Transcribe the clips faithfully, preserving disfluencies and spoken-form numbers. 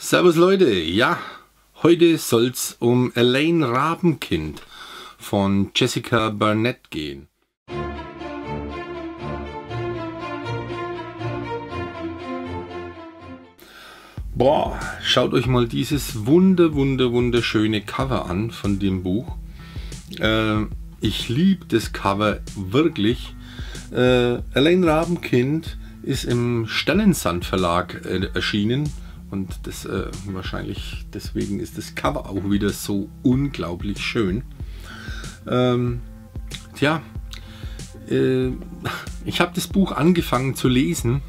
Servus Leute, ja, heute soll es um Elaine Rabenkind von Jessica Burnett gehen. Boah, schaut euch mal dieses wunder, wunder, wunderschöne Cover an von dem Buch. Äh, ich liebe das Cover wirklich. Äh, Elaine Rabenkind ist im Sternensand Verlag äh, erschienen. Und das äh, wahrscheinlich deswegen ist das Cover auch wieder so unglaublich schön. Ähm, tja, äh, ich habe das Buch angefangen zu lesen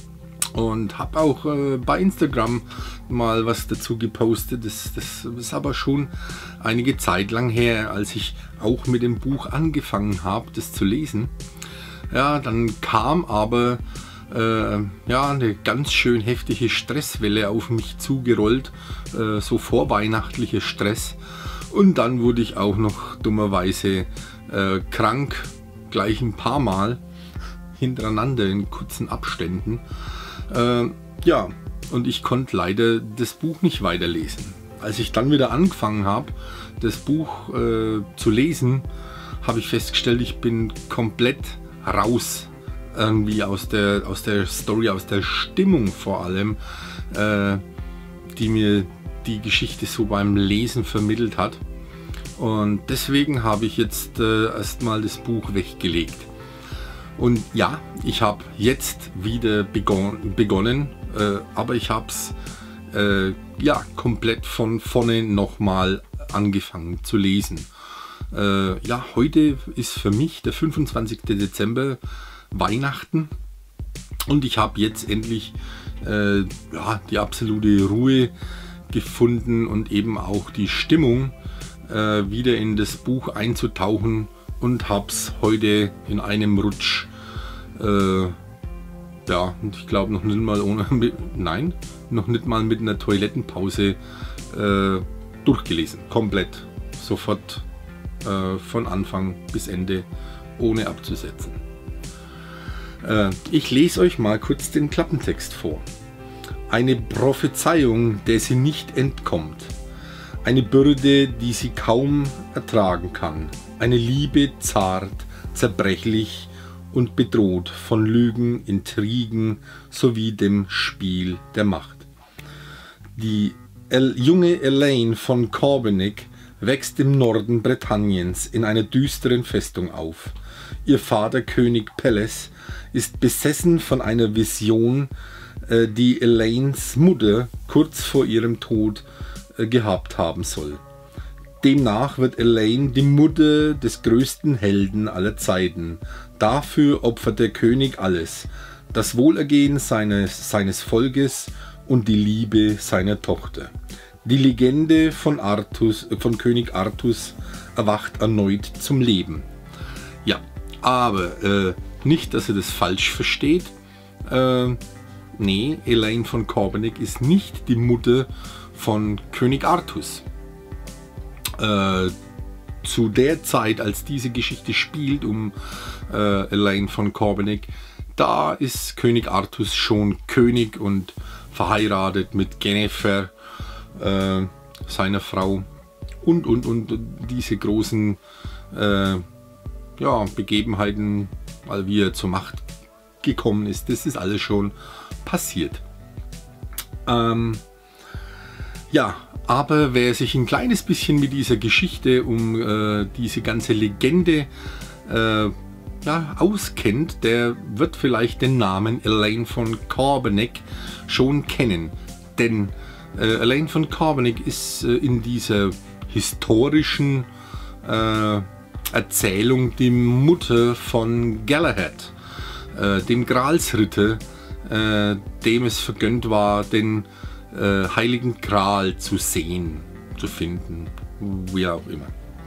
und habe auch äh, bei Instagram mal was dazu gepostet. Das, das ist aber schon einige Zeit lang her, als ich auch mit dem Buch angefangen habe, das zu lesen. Ja, dann kam aber Äh, ja, eine ganz schön heftige Stresswelle auf mich zugerollt, äh, so vorweihnachtlicher Stress, und dann wurde ich auch noch dummerweise äh, krank, gleich ein paar Mal hintereinander in kurzen Abständen. Äh, ja, und ich konnte leider das Buch nicht weiterlesen. Als ich dann wieder angefangen habe, das Buch äh, zu lesen, habe ich festgestellt, ich bin komplett raus. Irgendwie aus der, aus der Story, aus der Stimmung vor allem, äh, die mir die Geschichte so beim Lesen vermittelt hat. Und deswegen habe ich jetzt äh, erstmal das Buch weggelegt. Und ja, ich habe jetzt wieder begon begonnen, äh, aber ich habe es äh, ja, komplett von vorne nochmal angefangen zu lesen. Äh, ja, heute ist für mich der fünfundzwanzigste Dezember, Weihnachten, und ich habe jetzt endlich äh, ja, die absolute Ruhe gefunden und eben auch die Stimmung, äh, wieder in das Buch einzutauchen, und habe es heute in einem Rutsch, äh, ja, ich glaube noch nicht mal ohne, nein, noch nicht mal mit einer Toilettenpause äh, durchgelesen, komplett, sofort äh, von Anfang bis Ende, ohne abzusetzen. Ich lese euch mal kurz den Klappentext vor. Eine Prophezeiung, der sie nicht entkommt. Eine Bürde, die sie kaum ertragen kann. Eine Liebe zart, zerbrechlich und bedroht von Lügen, Intrigen sowie dem Spiel der Macht. Die El- junge Elaine von Corbenick wächst im Norden Britanniens in einer düsteren Festung auf. Ihr Vater König Pelles ist besessen von einer Vision, äh, die Elaines Mutter kurz vor ihrem Tod äh, gehabt haben soll. Demnach wird Elaine die Mutter des größten Helden aller Zeiten. Dafür opfert der König alles: das Wohlergehen seines, seines Volkes und die Liebe seiner Tochter. Die Legende von, Artus, von König Artus erwacht erneut zum Leben. Ja, aber äh, nicht, dass ihr das falsch versteht. Äh, nee, Elaine von Corbenick ist nicht die Mutter von König Artus. Äh, zu der Zeit, als diese Geschichte spielt, um äh, Elaine von Corbenick, da ist König Artus schon König und verheiratet mit Gennefer, äh, seiner Frau, und, und, und diese großen äh, ja, Begebenheiten, weil wie er zur Macht gekommen ist, das ist alles schon passiert. Ähm, ja, aber wer sich ein kleines bisschen mit dieser Geschichte um äh, diese ganze Legende äh, ja, auskennt, der wird vielleicht den Namen Elaine von Corbenick schon kennen. Denn äh, Elaine von Corbenick ist äh, in dieser historischen äh, Erzählung die Mutter von Galahad, äh, dem Gralsritter, äh, dem es vergönnt war, den äh, heiligen Gral zu sehen, zu finden, wie auch immer.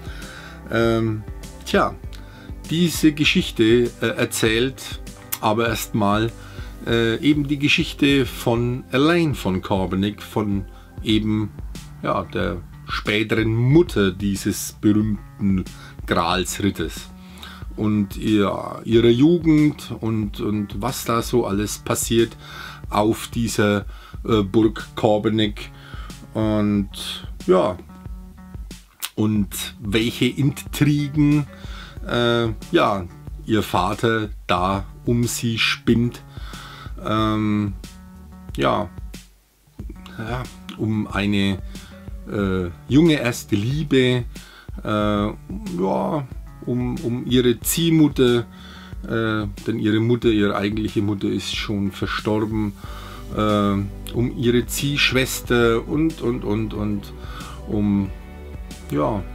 Ähm, tja, diese Geschichte äh, erzählt aber erstmal äh, eben die Geschichte von Elaine von Corbenick, von eben ja, der späteren Mutter dieses berühmten Gralsritters und ihr, ihrer Jugend und, und was da so alles passiert. auf dieser äh, Burg Corbenic. Und ja, und welche Intrigen äh, ja, ihr Vater da um sie spinnt. Ähm, ja, ja, um eine äh, junge erste Liebe, äh, ja, um, um ihre Ziehmutter, äh, denn ihre Mutter, ihre eigentliche Mutter ist schon verstorben, äh, um ihre Ziehschwester und, und, und, und, um, ja,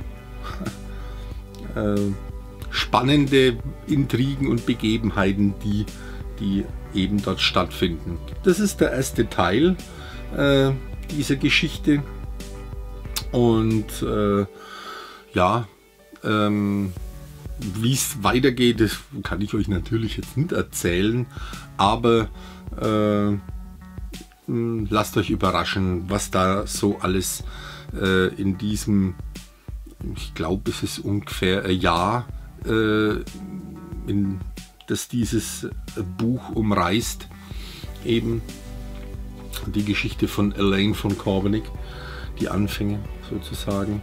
äh, spannende Intrigen und Begebenheiten, die, die eben dort stattfinden. Das ist der erste Teil äh, dieser Geschichte. Und äh, ja, ähm, wie es weitergeht, das kann ich euch natürlich jetzt nicht erzählen, aber äh, lasst euch überraschen, was da so alles äh, in diesem, ich glaube, es ist ungefähr ein Jahr, äh, in, dass dieses Buch umreißt, eben die Geschichte von Elaine von Corbenic, die Anfänge sozusagen.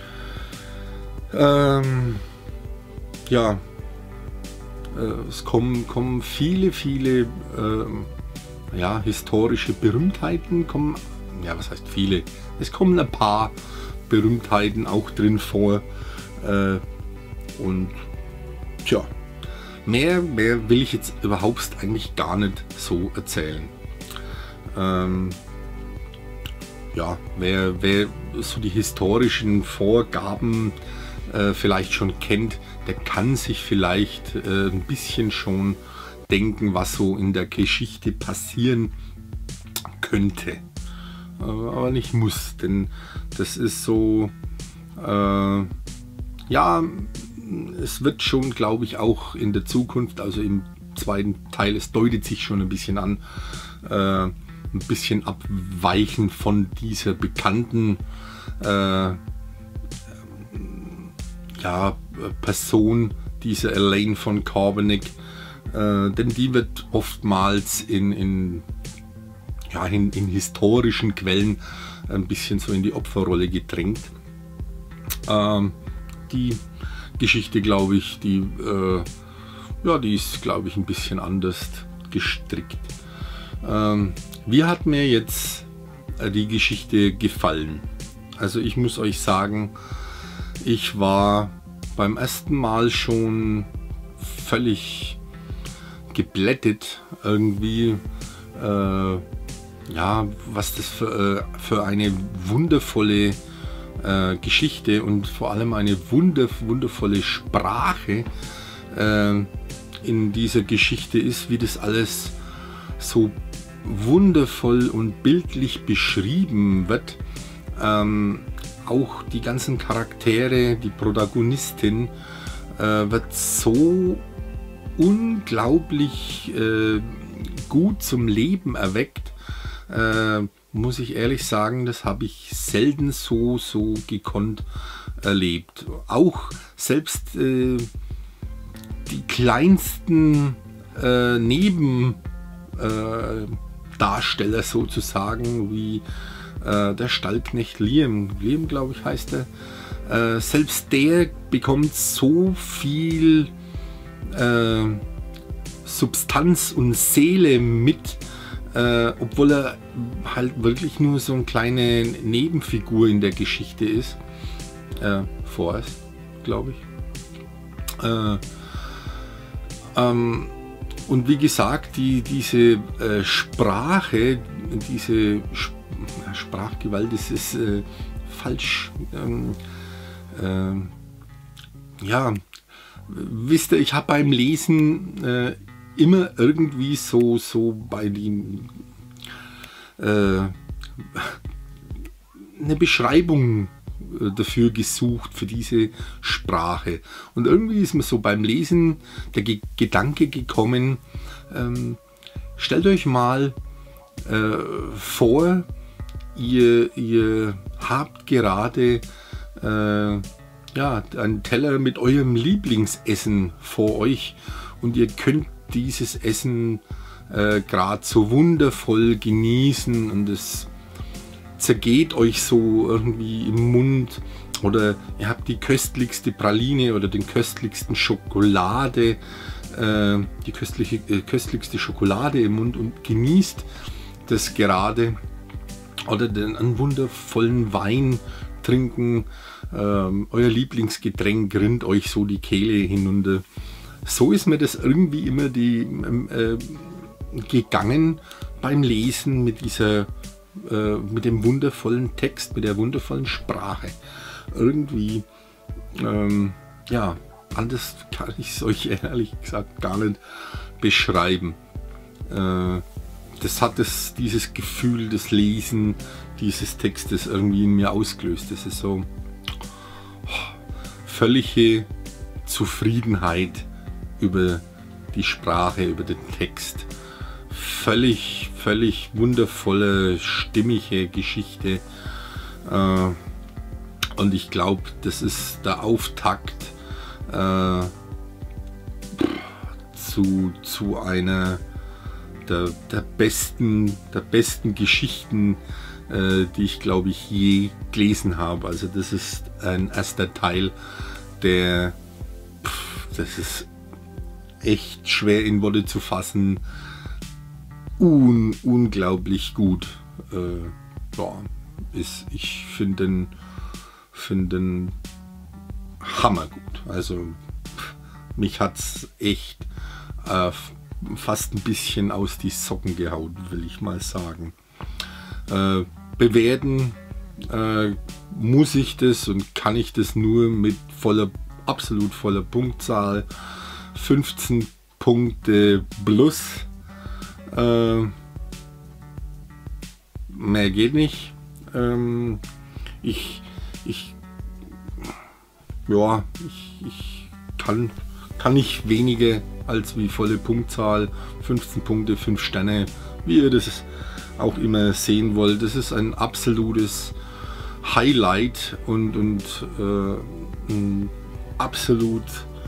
Ähm, ja, äh, es kommen, kommen viele, viele äh, ja, historische Berühmtheiten, kommen, ja, was heißt viele? Es kommen ein paar Berühmtheiten auch drin vor. Äh, und tja, mehr, mehr will ich jetzt überhaupt eigentlich gar nicht so erzählen. Ähm, ja, wer, wer so die historischen Vorgaben äh, vielleicht schon kennt, der kann sich vielleicht äh, ein bisschen schon denken, was so in der Geschichte passieren könnte. Äh, aber nicht muss, denn das ist so, äh, ja, es wird schon, glaube ich, auch in der Zukunft, also im zweiten Teil, es deutet sich schon ein bisschen an, äh, ein bisschen abweichen von dieser bekannten äh, ja, Person, dieser Elaine von Corbenic, äh, denn die wird oftmals in, in, ja, in, in historischen Quellen ein bisschen so in die Opferrolle gedrängt. Ähm, die Geschichte, glaube ich, die, äh, ja, die ist, glaube ich, ein bisschen anders gestrickt. Ähm, wie hat mir jetzt äh, die Geschichte gefallen? Also ich muss euch sagen, ich war beim ersten Mal schon völlig geblättet irgendwie, äh, ja, was das für, äh, für eine wundervolle äh, Geschichte und vor allem eine wunder, wundervolle Sprache äh, in dieser Geschichte ist, wie das alles so wundervoll und bildlich beschrieben wird. Ähm, auch die ganzen Charaktere, die Protagonistin äh, wird so unglaublich äh, gut zum Leben erweckt. Äh, muss ich ehrlich sagen, das habe ich selten so, so gekonnt erlebt. Auch selbst äh, die kleinsten äh, Neben äh, Darsteller sozusagen, wie äh, der Stallknecht Liam, Liam glaube ich heißt er, äh, selbst der bekommt so viel äh, Substanz und Seele mit, äh, obwohl er halt wirklich nur so eine kleine Nebenfigur in der Geschichte ist, äh, vorerst, glaube ich. Äh, ähm, Und wie gesagt, die, diese äh, Sprache, diese Sp Sprachgewalt, das ist äh, falsch. Ähm, äh, ja, wisst ihr, ich habe beim Lesen äh, immer irgendwie so, so bei dem äh, eine Beschreibung dafür gesucht, für diese Sprache. Und irgendwie ist mir so beim Lesen der Ge Gedanke gekommen, ähm, stellt euch mal äh, vor, ihr, ihr habt gerade äh, ja, einen Teller mit eurem Lieblingsessen vor euch und ihr könnt dieses Essen äh, gerade so wundervoll genießen und es zergeht euch so irgendwie im Mund, oder ihr habt die köstlichste Praline oder den köstlichsten Schokolade, äh, die köstliche, äh, köstlichste Schokolade im Mund und genießt das gerade, oder den, einen wundervollen Wein trinken, äh, euer Lieblingsgetränk rinnt euch so die Kehle hinunter. So ist mir das irgendwie immer die, äh, gegangen beim Lesen mit dieser, äh, mit dem wundervollen Text, mit der wundervollen Sprache. Irgendwie, ähm, ja, anders kann ich es euch ehrlich gesagt gar nicht beschreiben. Äh, das hat es, dieses Gefühl, das Lesen dieses Textes irgendwie in mir ausgelöst. Das ist so völlige Zufriedenheit über die Sprache, über den Text. Völlig, völlig wundervolle, stimmige Geschichte. Äh, und ich glaube, das ist der Auftakt äh, zu, zu einer der, der, besten, der besten Geschichten, äh, die ich glaube ich je gelesen habe. Also das ist ein erster Teil, der, pff, das ist echt schwer in Worte zu fassen, Un, unglaublich gut. Äh, ja, ist, ich finde den, find den hammergut. Also mich hat es echt äh, fast ein bisschen aus die Socken gehauen, will ich mal sagen. Äh, bewerten äh, muss ich das und kann ich das nur mit voller, absolut voller Punktzahl. fünfzehn Punkte plus. Äh, mehr geht nicht. Ähm, ich, ich, ja, ich, ich kann, kann nicht weniger als wie volle Punktzahl. fünfzehn Punkte, fünf Sterne, wie ihr das auch immer sehen wollt. Das ist ein absolutes Highlight und, und äh, ein absolut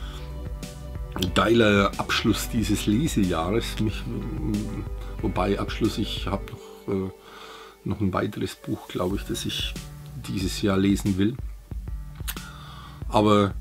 geiler Abschluss dieses Lesejahres. Mich, wobei Abschluss, ich habe noch, äh, noch ein weiteres Buch, glaube ich, das ich dieses Jahr lesen will. Aber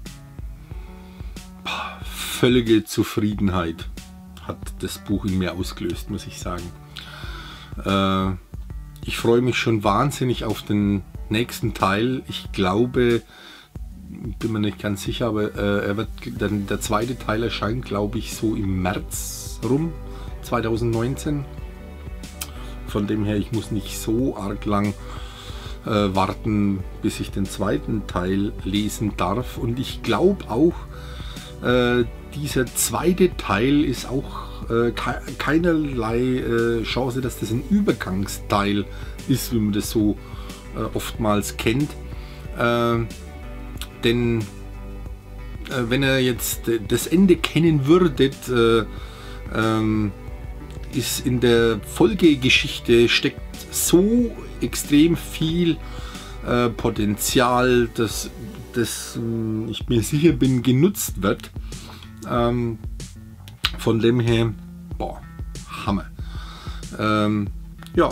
völlige Zufriedenheit hat das Buch in mir ausgelöst, muss ich sagen. Äh, ich freue mich schon wahnsinnig auf den nächsten Teil. Ich glaube, bin mir nicht ganz sicher, aber äh, er wird, dann der zweite Teil erscheint, glaube ich, so im März rum, zwanzig neunzehn. Von dem her, ich muss nicht so arg lang äh, warten, bis ich den zweiten Teil lesen darf. Und ich glaube auch, äh, dieser zweite Teil ist auch äh, ke keinerlei äh, Chance, dass das ein Übergangsteil ist, wie man das so äh, oftmals kennt. Äh, Denn äh, wenn ihr jetzt äh, das Ende kennen würdet, äh, ähm, ist in der Folgegeschichte steckt so extrem viel äh, Potenzial, dass das, äh, ich mir sicher bin, genutzt wird. Ähm, von dem her, boah, Hammer. Ähm, ja,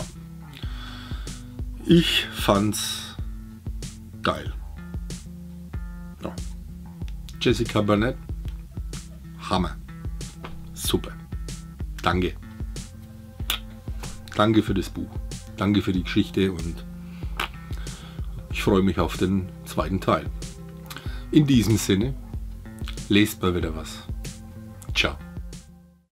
ich fand's geil. Ja. Jessica Burnett, Hammer. Super. Danke. Danke für das Buch. Danke für die Geschichte und ich freue mich auf den zweiten Teil. In diesem Sinne, lest mal wieder was.